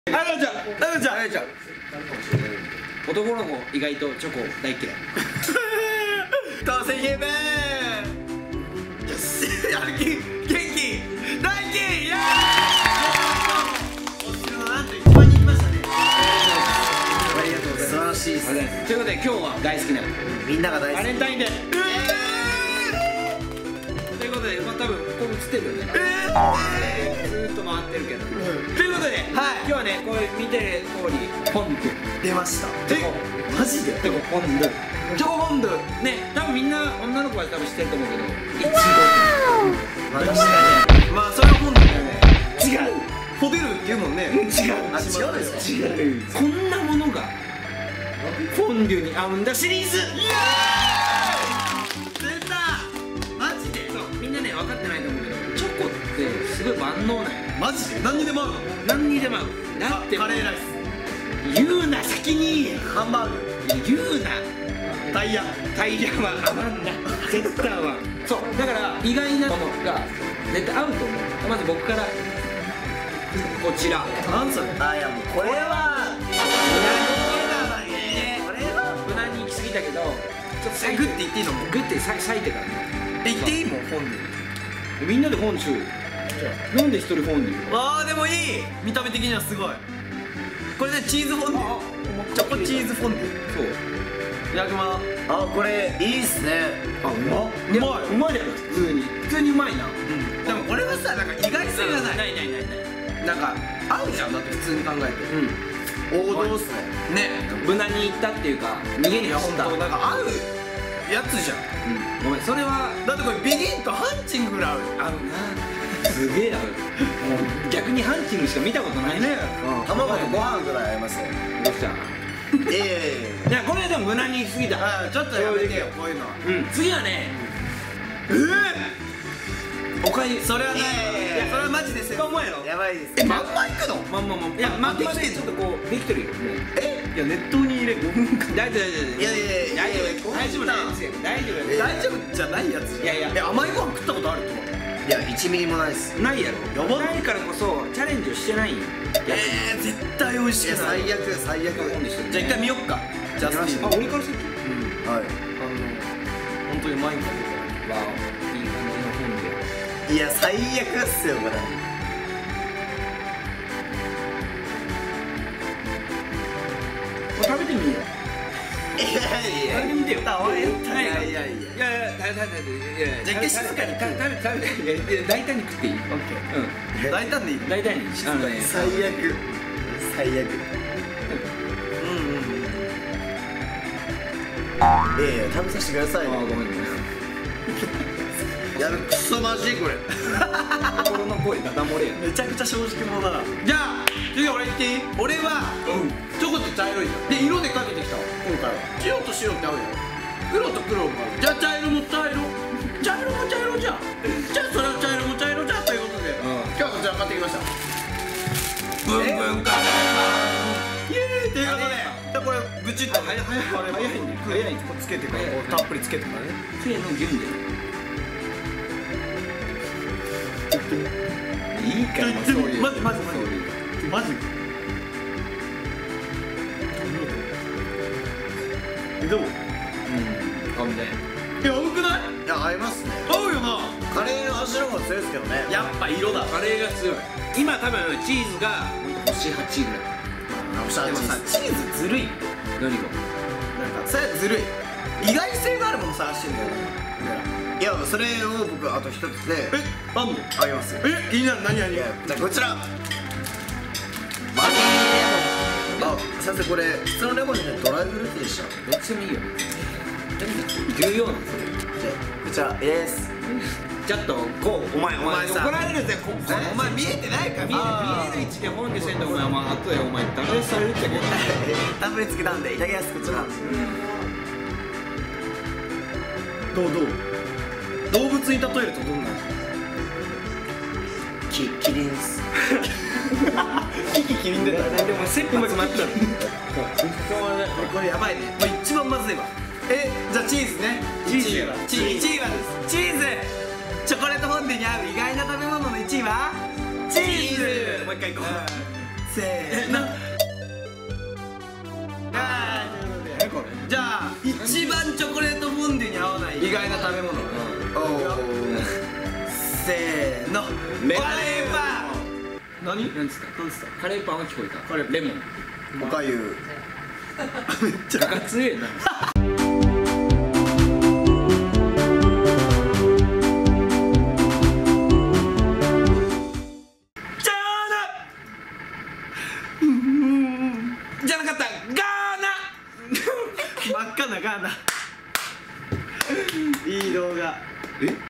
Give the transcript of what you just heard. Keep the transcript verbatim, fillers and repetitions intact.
あやちゃん、あやちゃん、あやちゃん。 男の子意外とチョコ大嫌い。 当選ゲーム。よし、やる気、元気、大気、イエーイ。お城のなんと一番に行きましたね。ありがとうございます。素晴らしいです。 ということで今日は大好きなみんなが大好き。 バレンタインデー。ということで、まあ多分ここ映ってるよね。ずーっと回ってるけど。ということで、今日はね、こう見てる通りフォンデュ出ました。 え、 マジで？ てかフォンデュ超フォンデュね、多分みんな女の子は多分知ってると思うけど、いちご。 まあ確かに。まあそれはフォンデュだよね。 違う。 ポテルっていうもんね。 違う。 あ、違うんですか？ 違う。こんなものがフォンデュに合うんだシリーズ。イエーイ！ 出た！マジで？ そう、みんなね分かってないと思うけど、チョコってすごい万能なんよ。 マジで？何にでも合うの？ 何にでも合う。だってカレーライス、 言うな先に。 ハンバーグ、 言うな。 タイヤ、 タイヤは合わんだ。絶対合わん。そう、だから意外なものが絶対合うと思う。まず僕からこちら。 なんそれ？あ、いやもうこれはこれは無難に行き過ぎたけど、ちょっとえ、グッて言っていいの？ グッてさ裂いてからね。 言っていいもん、フォンデュ。 みんなでフォンデュ。なんで一人フォンデュ？ わあ、でもいい。見た目的にはすごい。これでチーズフォンデュ、チョコチーズフォンデュ。 そう。 いただきます。あ、これいいっすね。 あ、うまっ。うまい。うまいだろ。普通に。普通にうまいな。 でもこれはさ、なんか意外性がない。 ないないないない。 なんか合うじゃん、だって普通に考えて。 うん。 王道っすね。ね。 無難に行ったっていうか、逃げに走った。 なんか合うやつじゃん。 うん。ごめん、それはだってこれビギンとハンチングぐらい合う。 合うな。すげえ合う。もう逆にハンチングしか見たことないね。 卵とご飯ぐらい合いますね。 どうした？ ええ。 いや、これでも無難に行き過ぎた。 あ、ちょっとやめてよ、こういうのは。 うん。次はね、 ええ。 おかゆ。 それはね、いや、それはマジですよ。 まんまやろ。 やばいです。え、まんまいくの？ まんままんま。いや、まんまでちょっとこうできてるよ。もう。 え、いや、熱湯に入れごふんかん。 大丈夫大丈夫。 いやいやいや、 大丈夫大丈夫なんですよ。大丈夫。 大丈夫じゃないやつじゃん。 いやいやえ、甘いご飯食ったことあると？いや、いちミリもないっす。 ないやろ。 やばないからこそチャレンジをしてないんよ。 えー、絶対美味しい。最悪、最悪。じゃあ一回見よっか。ジャスティン。 あ、俺から先。 うん、はい。あの本当にうまいんだけど。 わあ、いい感じのフォンデュ。 いや、最悪っすよこれ。 食べてみよう。 いやいや食べてみてよ。 いやいやいやいや。 いやいや、食べ食べ食べいや。 じゃあ一回静かに食べ食べ食べいや大胆に食っていい？オッケー。うん。 大胆でいい。 大胆に。あのね。 最悪。最悪。うんうんうん。いやいや、食べさせてくださいよ。 あ、ごめんごめん。 やる、クソマジこれ。 心の声ダダ漏れや。 めちゃくちゃ正直者だな。じゃあ次俺言っていい？俺はチョコって茶色いじゃん。で色でかけてきた今回は。白と白って合うやん。黒と黒もある。じゃあ茶色も茶色、茶色も茶色じゃん。じゃあそれは茶色も茶色じゃんということで今日はこちら買ってきました。ブンブンカレーイエーイということで、じゃあこれブチッと早い早い早い早いこうつけてからこうたっぷりつけてからね。 せーの、ギュンで。いいから、そういう。 マジマジマジマジ。え、どう？うん、 あ、みたいな。 え、合うくない？いや、合いますね。合うよな。カレーの味の方が強いですけどね。やっぱ色だ。 カレーが強い。今多分チーズが星はちぐらい。 でもさ、チーズずるいって。 何が？ なんかそれずるい。意外性があるもの探してんだよね。いや、それを僕あと一つで。え、あんの？あげますよ。え、気になる。何何？じゃあこちら。マリーレモン。あ、先生これ普通のレモンじゃなくてドライフルーツでした。 どっちでもいいよ。重要なんですよ。 じゃあこちらイエス。 ちょっとこうお前お前怒られるぜ。 お前見えてないか？ 見える位置で本でせんとお前お前後でお前ダメされるっちゃけど。 たっぷりつけたんでいただきます。こちら。どうどう？動物に例えるとどんな味？キキリンです。キキキリン出た。 でもセットうまくなった。 これやばいね。もう一番まずいわ。え、じゃあチーズね。チーズ。チーズ。チーズ。チョコレートフォンデュに合う意外な食べ物のいちいはチーズ。もう一回いこう。 せーの。あー、ということでこれじゃあ一番チョコレートフォンデュに合わない意外な食べ物。せーの。カレーパン。何？ なんつったなんつったカレーパンは聞こえた。 カレーレモンおかゆめっちゃガツエなじゃなかったガーナ真っ赤なガーナいい動画。 え